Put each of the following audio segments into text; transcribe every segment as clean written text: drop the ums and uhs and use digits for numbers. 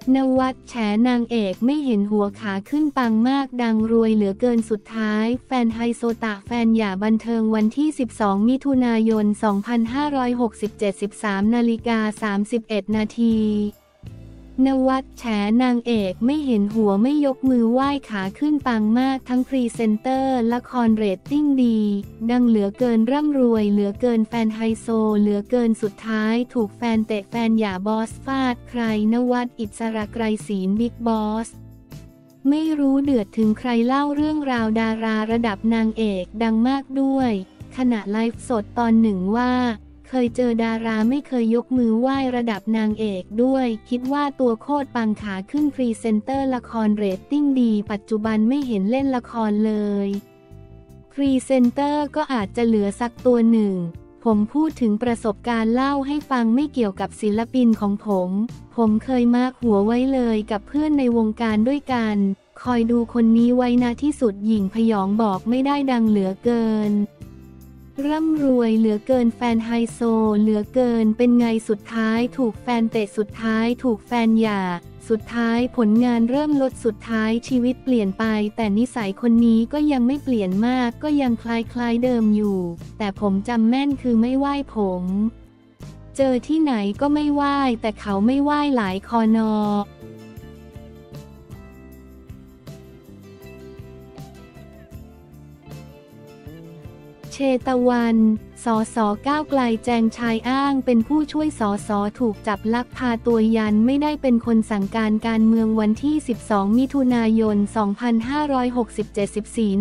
นวัดแฉนางเอกไม่เห็นหัวขาขึ้นปังมากดังรวยเหลือเกินสุดท้ายแฟนไฮโซตะแฟนหย่าบันเทิงวันที่12มิถุนายน2567 13:31 นาทีนวัดแฉนางเอกไม่เห็นหัวไม่ยกมือไหว้ขาขึ้นปังมากทั้งพรีเซนเตอร์ละครเรตติ้งดีดังเหลือเกินร่ำรวยเหลือเกินแฟนไฮโซเหลือเกินสุดท้ายถูกแฟนเตะแฟนหย่าบอสฟาดใครนวัดอิสระไกรศีลบิ๊กบอสไม่รู้เดือดถึงใครเล่าเรื่องราวดาราระดับนางเอกดังมากด้วยขณะไลฟ์สดตอนหนึ่งว่าเคยเจอดาราไม่เคยยกมือไหว้ระดับนางเอกด้วยคิดว่าตัวโคตรปังขาขึ้นพรีเซนเตอร์ละครเรตติ้งดีปัจจุบันไม่เห็นเล่นละครเลยพรีเซนเตอร์ก็อาจจะเหลือสักตัวหนึ่งผมพูดถึงประสบการณ์เล่าให้ฟังไม่เกี่ยวกับศิลปินของผมเคยมาร์คหัวไว้เลยกับเพื่อนในวงการด้วยกันคอยดูคนนี้ไว้นะที่สุดหญิงพยองบอกไม่ได้ดังเหลือเกินร่ำรวยเหลือเกินแฟนไฮโซเหลือเกินเป็นไงสุดท้ายถูกแฟนเตะสุดท้ายถูกแฟนหย่าสุดท้ายผลงานเริ่มลดสุดท้ายชีวิตเปลี่ยนไปแต่นิสัยคนนี้ก็ยังไม่เปลี่ยนมากก็ยังคล้ายๆเดิมอยู่แต่ผมจำแม่นคือไม่ไหว้ผมเจอที่ไหนก็ไม่ไหว้แต่เขาไม่ไหว้หลายคอนอเชตวัน สส.ก้าวไกลแจงชายอ้างเป็นผู้ช่วยสส.ถูกจับลักพาตัวยันไม่ได้เป็นคนสั่งการการเมืองวันที่12มิถุนายน2567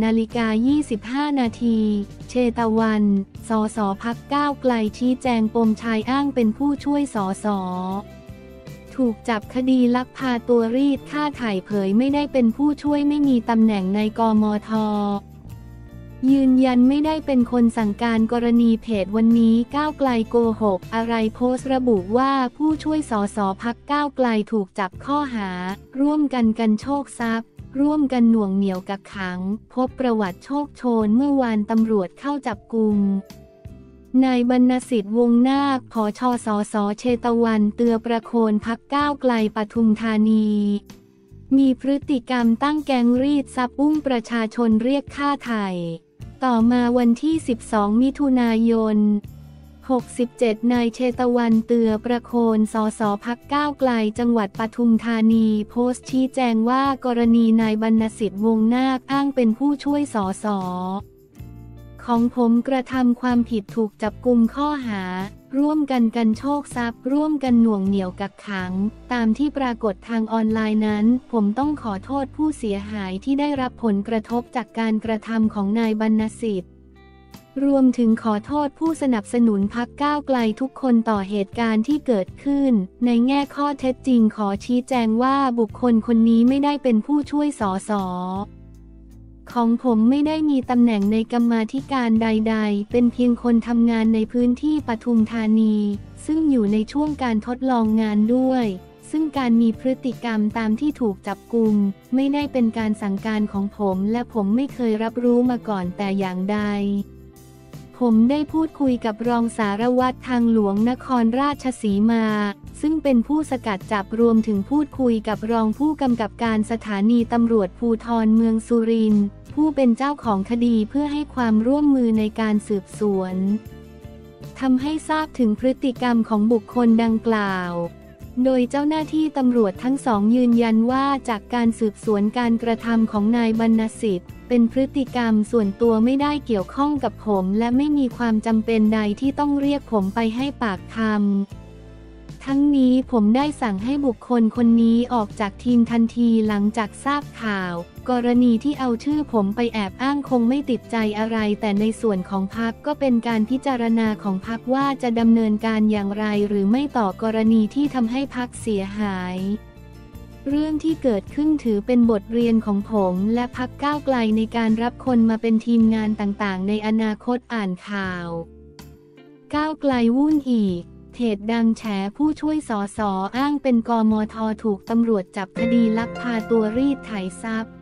14:25 นาทีเชตวัน สส.พรรคก้าวไกลชี้แจงปมชายอ้างเป็นผู้ช่วยสส.ถูกจับคดีลักพาตัวรีดค่าไถ่เผยไม่ได้เป็นผู้ช่วยไม่มีตำแหน่งในกมท.ยืนยันไม่ได้เป็นคนสั่งการกรณีเพจวันนี้ก้าวไกลโกหกอะไรโพสต์ระบุว่าผู้ช่วยสสพรรคก้าวไกลถูกจับข้อหาร่วมกันโชคทรัพย์ร่วมกันหน่วงเหนี่ยวกักขังพบประวัติโชคโชนเมื่อวานตำรวจเข้าจับกุมนายบรรณสิทธิ์วงนาคผช.สส.เชตวันเตือประโคนพรรคก้าวไกลปทุมธานีมีพฤติกรรมตั้งแก๊งรีดทรัพย์อุ้มประชาชนเรียกค่าไถ่ต่อมาวันที่12มิถุนายน67นายเชตวันเตือประโคนสส.พรรคก้าวไกลจังหวัดปทุมธานีโพสต์ชี้แจงว่ากรณีนายบรรณสิทธิ์วงนาคอ้างเป็นผู้ช่วยสส.ของผมกระทำความผิดถูกจับกุมข้อหาร่วมกันโชคทรัพย์ร่วมกันหน่วงเหนี่ยวกักขังตามที่ปรากฏทางออนไลน์นั้นผมต้องขอโทษผู้เสียหายที่ได้รับผลกระทบจากการกระทำของนายบรรณสิทธิ์รวมถึงขอโทษผู้สนับสนุนพรรคก้าวไกลทุกคนต่อเหตุการณ์ที่เกิดขึ้นในแง่ข้อเท็จจริงขอชี้แจงว่าบุคคลคนนี้ไม่ได้เป็นผู้ช่วยสส.ของผมไม่ได้มีตำแหน่งในกรรมาธิการใดๆเป็นเพียงคนทำงานในพื้นที่ปทุมธานีซึ่งอยู่ในช่วงการทดลองงานด้วยซึ่งการมีพฤติกรรมตามที่ถูกจับกุมไม่ได้เป็นการสั่งการของผมและผมไม่เคยรับรู้มาก่อนแต่อย่างใดผมได้พูดคุยกับรองสารวัตรทางหลวงนครราชสีมาซึ่งเป็นผู้สกัดจับรวมถึงพูดคุยกับรองผู้กำกับการสถานีตำรวจภูธรเมืองสุรินทร์ผู้เป็นเจ้าของคดีเพื่อให้ความร่วมมือในการสืบสวนทำให้ทราบถึงพฤติกรรมของบุคคลดังกล่าวโดยเจ้าหน้าที่ตำรวจทั้งสองยืนยันว่าจากการสืบสวนการกระทำของนายบรรณสิทธิ์เป็นพฤติกรรมส่วนตัวไม่ได้เกี่ยวข้องกับผมและไม่มีความจำเป็นใดที่ต้องเรียกผมไปให้ปากคำทั้งนี้ผมได้สั่งให้บุคคลคนนี้ออกจากทีมทันทีหลังจากทราบข่าวกรณีที่เอาชื่อผมไปแอบอ้างคงไม่ติดใจอะไรแต่ในส่วนของพรรคก็เป็นการพิจารณาของพรรคว่าจะดำเนินการอย่างไรหรือไม่ต่อกรณีที่ทำให้พรรคเสียหายเรื่องที่เกิดขึ้นถือเป็นบทเรียนของผมและพรรคก้าวไกลในการรับคนมาเป็นทีมงานต่างๆในอนาคตอ่านข่าวก้าวไกลวุ่นอีกเพจดังแฉผู้ช่วยสส.อ้างเป็นกมท.ถูกตำรวจจับคดีลักพาตัวรีดไถทรัพย์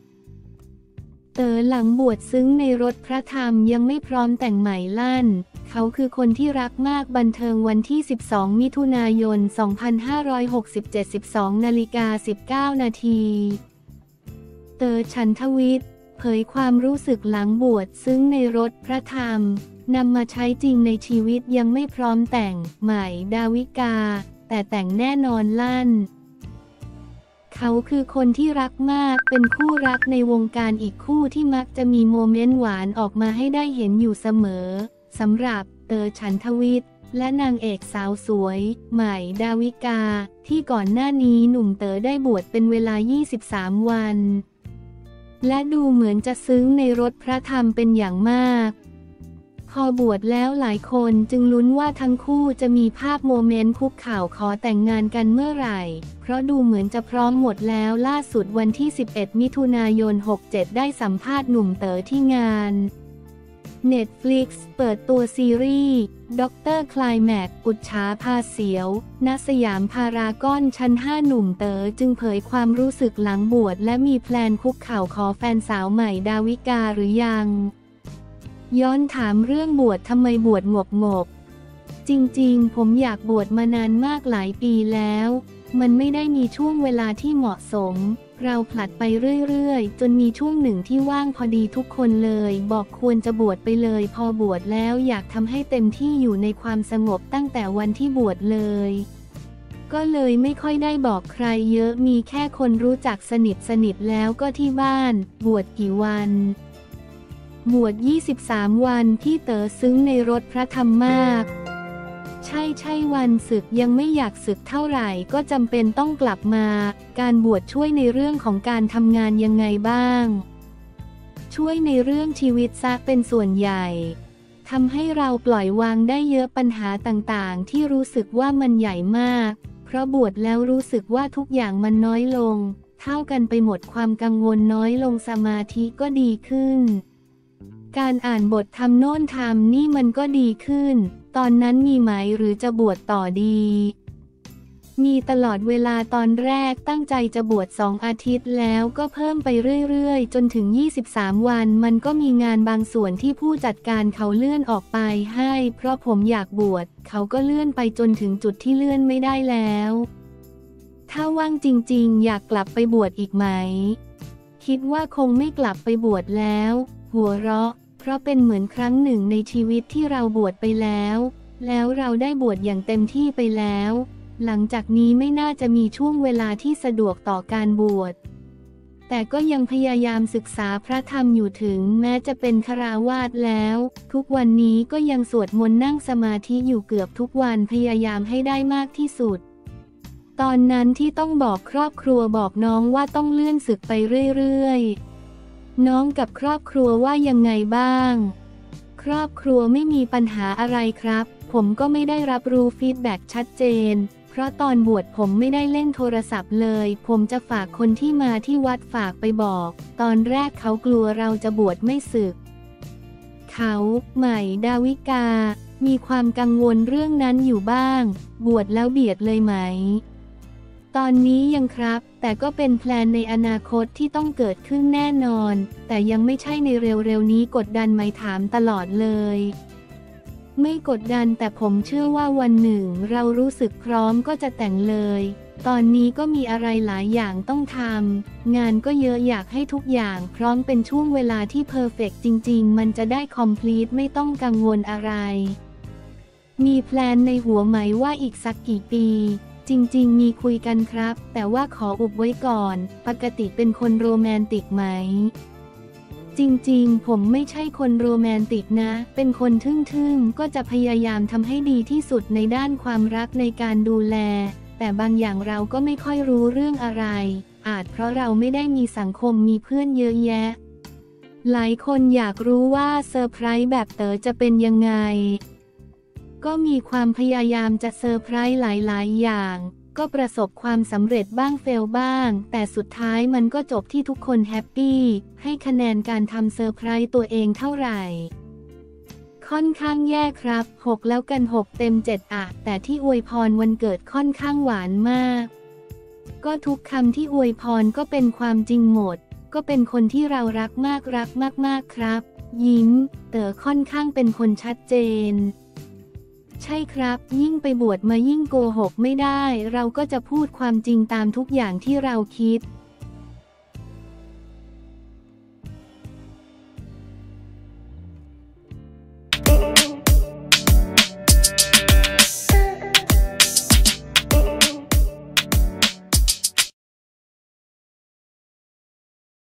หลังบวชซึ้งในรถพระธรรมยังไม่พร้อมแต่งใหม่ลั่นคเขาคือคนที่รักมากบันเทิงวันที่ 12 มิถุนายน 2567 12:19 นาทีเต๋อ ฉันทวิทย์เผยความรู้สึกหลังบวชซึ้งในรถพระธรรมนำมาใช้จริงในชีวิตยังไม่พร้อมแต่งใหม่ดาวิกาแต่แต่งแน่นอนลั่นเขาคือคนที่รักมากเป็นคู่รักในวงการอีกคู่ที่มักจะมีโมเมนต์หวานออกมาให้ได้เห็นอยู่เสมอสำหรับเต๋อ ฉันทวิทย์และนางเอกสาวสวยใหม่ดาวิกาที่ก่อนหน้านี้หนุ่มเต๋อได้บวชเป็นเวลา 23 วันและดูเหมือนจะซึ้งในรถพระธรรมเป็นอย่างมากพอบวชแล้วหลายคนจึงลุ้นว่าทั้งคู่จะมีภาพโมเมนต์คุกเข่าขอแต่งงานกันเมื่อไหร่เพราะดูเหมือนจะพร้อมหมดแล้วล่าสุดวันที่ 11 มิถุนายน 67 ได้สัมภาษณ์หนุ่มเต๋อที่งาน Netflix เปิดตัวซีรีส์ด็อกเตอร์ไคลแม็กซ์อุจฉาพาเสียวณสยามพารากอนชั้น 5 หนุ่มเต๋อจึงเผยความรู้สึกหลังบวชและมีแพลนคุกเข่าขอแฟนสาวใหม่ดาวิกาหรือยังย้อนถามเรื่องบวชทำไมบวชงกจริงๆผมอยากบวชมานานมากหลายปีแล้วมันไม่ได้มีช่วงเวลาที่เหมาะสมเราผลัดไปเรื่อยๆจนมีช่วงหนึ่งที่ว่างพอดีทุกคนเลยบอกควรจะบวชไปเลยพอบวชแล้วอยากทำให้เต็มที่อยู่ในความสงบตั้งแต่วันที่บวชเลยก็เลยไม่ค่อยได้บอกใครเยอะมีแค่คนรู้จักสนิทแล้วก็ที่บ้านบวชกี่วันบวช 23 วันพี่เต๋อซึ้งในรถพระธรรมมากใช่วันศึกยังไม่อยากศึกเท่าไหร่ก็จำเป็นต้องกลับมาการบวชช่วยในเรื่องของการทำงานยังไงบ้างช่วยในเรื่องชีวิตซะเป็นส่วนใหญ่ทำให้เราปล่อยวางได้เยอะปัญหาต่างๆที่รู้สึกว่ามันใหญ่มากเพราะบวชแล้วรู้สึกว่าทุกอย่างมันน้อยลงเท่ากันไปหมดความกังวลน้อยลงสมาธิก็ดีขึ้นการอ่านบททำโน่นทำนี่มันก็ดีขึ้นตอนนั้นมีไหมหรือจะบวชต่อดีมีตลอดเวลาตอนแรกตั้งใจจะบวช2 อาทิตย์แล้วก็เพิ่มไปเรื่อยๆจนถึง23 วันมันก็มีงานบางส่วนที่ผู้จัดการเขาเลื่อนออกไปให้เพราะผมอยากบวชเขาก็เลื่อนไปจนถึงจุดที่เลื่อนไม่ได้แล้วถ้าว่างจริงๆอยากกลับไปบวชอีกไหมคิดว่าคงไม่กลับไปบวชแล้วหัวเราะเพราะเป็นเหมือนครั้งหนึ่งในชีวิตที่เราบวชไปแล้วเราได้บวชอย่างเต็มที่ไปแล้วหลังจากนี้ไม่น่าจะมีช่วงเวลาที่สะดวกต่อการบวชแต่ก็ยังพยายามศึกษาพระธรรมอยู่ถึงแม้จะเป็นฆราวาสแล้วทุกวันนี้ก็ยังสวดมนต์นั่งสมาธิอยู่เกือบทุกวันพยายามให้ได้มากที่สุดตอนนั้นที่ต้องบอกครอบครัวบอกน้องว่าต้องเลื่อนศึกไปเรื่อยๆน้องกับครอบครัวว่ายังไงบ้างครอบครัวไม่มีปัญหาอะไรครับผมก็ไม่ได้รับรู้ฟีดแบ็กชัดเจนเพราะตอนบวชผมไม่ได้เล่นโทรศัพท์เลยผมจะฝากคนที่มาที่วัดฝากไปบอกตอนแรกเขากลัวเราจะบวชไม่สึกเขาใหม่ดาวิกามีความกังวลเรื่องนั้นอยู่บ้างบวชแล้วเบียดเลยไหมตอนนี้ยังครับแต่ก็เป็นแพลนในอนาคตที่ต้องเกิดขึ้นแน่นอนแต่ยังไม่ใช่ในเร็วๆนี้กดดันไหมถามตลอดเลยไม่กดดันแต่ผมเชื่อว่าวันหนึ่งเรารู้สึกพร้อมก็จะแต่งเลยตอนนี้ก็มีอะไรหลายอย่างต้องทำงานก็เยอะอยากให้ทุกอย่างพร้อมเป็นช่วงเวลาที่เพอร์เฟกต์จริงๆมันจะได้คอมพลีทไม่ต้องกังวลอะไรมีแพลนในหัวไหมว่าอีกสักกี่ปีจริงๆมีคุยกันครับแต่ว่าขออุบไว้ก่อนปกติเป็นคนโรแมนติกไหมจริงๆผมไม่ใช่คนโรแมนติกนะเป็นคนทึ่งๆก็จะพยายามทำให้ดีที่สุดในด้านความรักในการดูแลแต่บางอย่างเราก็ไม่ค่อยรู้เรื่องอะไรอาจเพราะเราไม่ได้มีสังคมมีเพื่อนเยอะแยะหลายคนอยากรู้ว่าเซอร์ไพรส์แบบเต๋อจะเป็นยังไงก็มีความพยายามจะเซอร์ไพรส์หลายๆอย่างก็ประสบความสำเร็จบ้างเฟลบ้างแต่สุดท้ายมันก็จบที่ทุกคนแฮปปี้ให้คะแนนการทำเซอร์ไพรส์ตัวเองเท่าไหร่ค่อนข้างแย่ครับ6แล้วกัน6เต็ม7อะแต่ที่อวยพรวันเกิดค่อนข้างหวานมากก็ทุกคำที่อวยพรก็เป็นความจริงหมดก็เป็นคนที่เรารักมากครับยิ้มเต๋อค่อนข้างเป็นคนชัดเจนใช่ครับยิ่งไปบวชมายิ่งโกหกไม่ได้เราก็จะพูดความจริงตามทุกอย่างที่เราคิด